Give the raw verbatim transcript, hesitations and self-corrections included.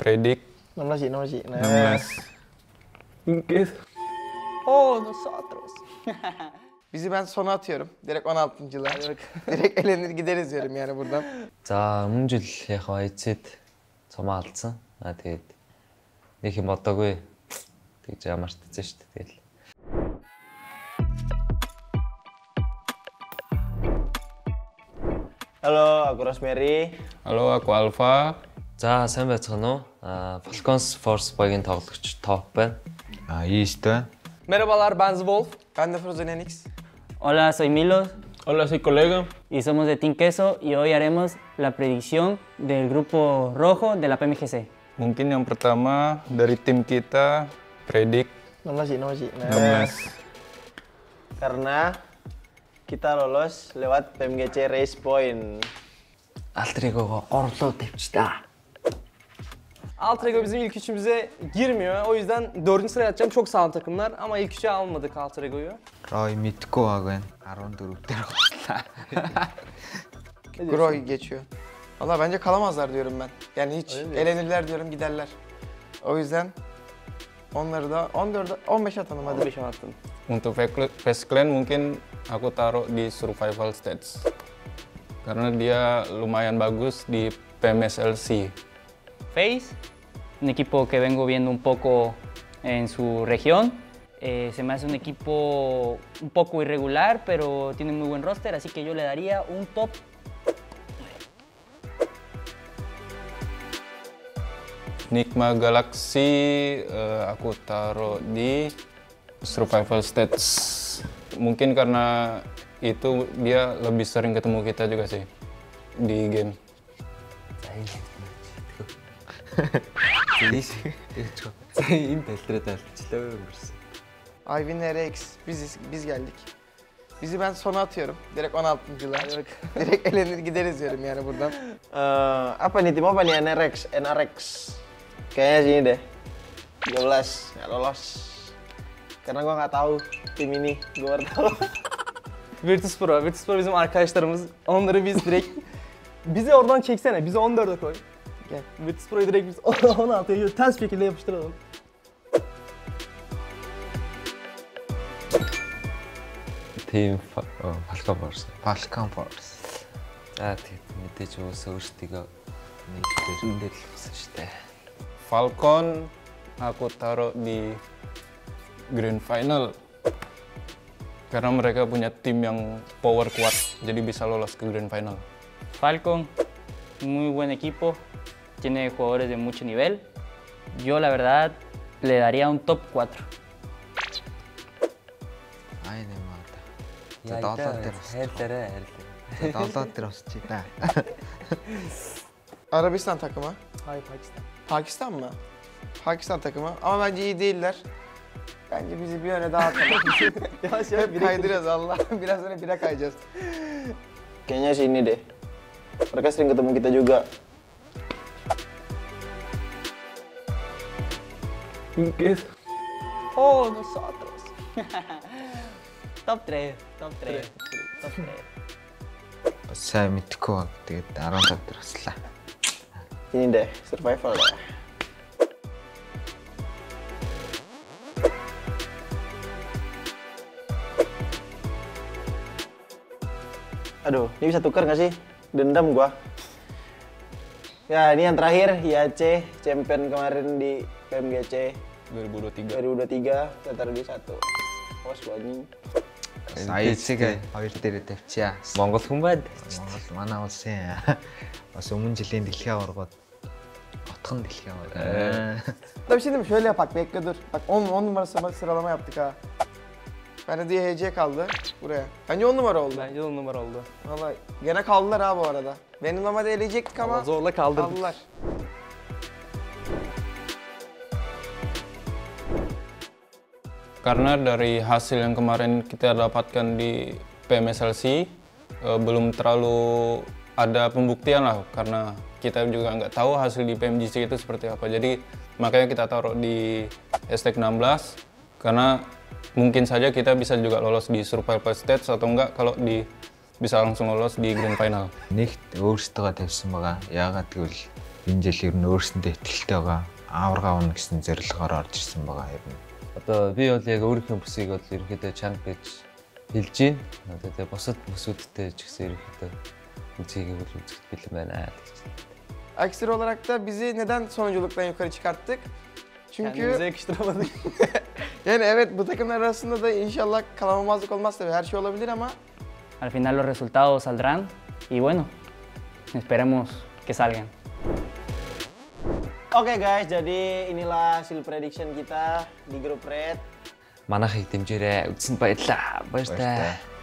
Predik Nomor sih, nomor sih. Nah. enam belas. İlk Oh, nosotros. Bizi ben sona atıyorum. Direkt on altıncılığa. Direkt elenir gideriz diyorum yani buradan. За өмнө жил яг эцэд цумаа алдсан. Аа тэгээд нэг юм бодоогүй. Тэгж ямартсан шүү дээ. Тэгэл. Halo, aku Rosemary. Halo, aku Alfa. За сайн байцгаана уу? Аа Falcons Force Boy-гийн тоглогч Top байна. Ah, East байна. Merhabalar, ben Zwolf. Ben de Frozen Enix. Hola, soy Milos Hola, soy colega. y somos de Team Queso y hoy haremos la predicción del grupo rojo de la P M G C. Mungkin yang pertama dari tim kita Predik Nomor sih, nomor sih. Nah. enam belas. Karena kita lolos lewat P M G C Race Point. Altrигого орлоо тавьчихлаа. Altrego bizim ilk üçümüze girmiyor. O yüzden dördüncü sıraya atacağım. Çok sağlam takımlar ama ilk üçe almadık Altrago'yu. Roy мэдгүй баг байна. on dört дээр готлаа. Groy geçiyor. Valla bence kalamazlar diyorum ben. Yani hiç elenirler diyorum giderler. O yüzden onları da on dörde on beşe atalım hadi. on beşe attım. Untuk Face Clan mungkin aku taruh di survival stage. Karena dia lumayan bagus di P M S L C. Face, un equipo que vengo viendo un poco en su región. Eh, se me hace un equipo un poco irregular, pero tiene muy buen roster, así que yo le daría un top. Nigma Galaxy eh, aku taruh di survival stage. Mungkin karena itu dia lebih sering ketemu kita juga sih di game. Тийш. За энэ талраад алчлаа гэсэн. Ivin R X biziz, biz geldik. Bizi ben sona atıyorum. Direkt on altıncılığa. Direkt elenir gideriz diyorum yani buradan. Eh, apa nih tim apa nih N R X? N R X. Kayaknya sini deh. tiga belas, nggak lolos. Karena gua nggak tahu tim ini, gua baru tahu. Virtus Pro. Virtus Pro bizim arkadaşlarımız. Onları biz direkt... Bizi oradan çeksene. Bizi on dörde koy. Gel. Virtus Pro'yu direkt biz on altıya ters şekilde yapıştıralım. Team Falcon Force. Falcon Force. За тэгээд мэдээж өөсөө өөрсдийгөө нэг дээр л хүсэн шүү дээ. Falcon aku taruh di Grand Final. Karena mereka punya tim yang power kuat, jadi bisa lolos ke Grand Final. Falcon, muy buen equipo, tiene jugadores de mucho nivel. Yo la verdad le daría un top cuatro. Ай нэмээд. За Яа, долоо дээр бас. хайлаарай харил. За долоо дээр бас чи та. Arabistan takımı. Hayır Pakistan. Pakistan mı? Pakistan takımı ama bence iyi değiller. Bence bizi bir yöne daha atalım. Yavaş yavaş Hep kaydırıyoruz Allah. Biraz sonra bire kayacağız. Kayaknya sini deh. Mereka sering ketemu kita juga. İlk Oh, nosotros. Top tres, top tres, top tres. Бас сайн мэдгүй баг. Тэгээд on five дээр ослаа. Ini deh, survival deh. Aduh, ini bisa tukar nggak sih? Dendam gua. Ya, ini yang terakhir, I A C, champion kemarin di P M G C dua ribu dua puluh tiga. dua ribu dua puluh tiga, kita taruh di satu. Awas gua anjing. Саяцыг хоёр дээр тавьчаа. Монгол хүн байд. Монгол манай улсын бас өмнө жилийн дэлхийн аваргууд отхон дэлхийн аварга. Da bir şey diyeyim mi? Şöyle yapak bekle dur. Bak on, on numara sıra- sıralama yaptık ha. Bende diye H C kaldı buraya. Bence on numara oldu. Bence on numara oldu. Vallahi gene kaldılar ha bu arada. Beni normalde eleyecektik ama Ama zorla kaldırdık. kaldılar. Karena dari hasil yang kemarin kita dapatkan di P M S L C eh, belum terlalu ada pembuktian lah, karena kita juga nggak tahu hasil di P M G C itu seperti apa. Jadi makanya kita taruh di hashtag enam belas karena mungkin saja kita bisa juga lolos di survival stage atau enggak kalau di bisa langsung lolos di grand final. Нэгт өөрсдөө тавьсан байгаа. Яагаад гэвэл энэ жил ер нь өөрсөндөө ихтэй байгаа. Аваргаа унах гэсэн зорилгоор орж ирсэн байгаа ер нь. Одоо би бол яг өөрийнхөө бүсийг бол ерөнхийдөө чанга гэж хэлж байна. Одоо тэгээ бусад бүсүүдтэй ч гэсэн ерөнхийдөө үзгийг бол үзэх бэлэн байна. Aksir olarak da bizi neden sonunculuktan yukarı çıkarttık? Çünkü Kendimize yakıştıramadık. yani evet bu takımlar arasında da inşallah kalamamazlık olmaz tabii her şey olabilir ama Al final los resultados saldrán y bueno, esperemos que salgan. Oke guys, jadi inilah hasil prediction kita di grup Red. Манайхыг дэмжээрэй. Үзсэнд баярлалаа. Баярлалаа.